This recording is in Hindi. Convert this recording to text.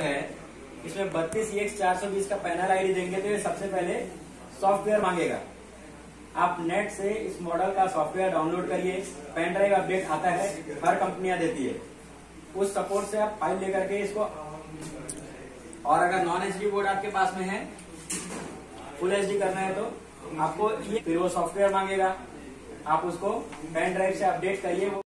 है इसमें 32EX420 का पैनल आईडी देंगे तो ये सबसे पहले सॉफ्टवेयर मांगेगा। आप नेट से इस मॉडल का सॉफ्टवेयर डाउनलोड करिए। पेन ड्राइव अपडेट आता है, हर कंपनियां देती है। उस सपोर्ट से आप फाइल लेकर के इसको, और अगर नॉन एचडी बोर्ड आपके पास में है, फुल एचडी करना है तो आपको ये फिर वो सॉफ्टवेयर मांगेगा। आप उसको पेन ड्राइव से अपडेट करिए।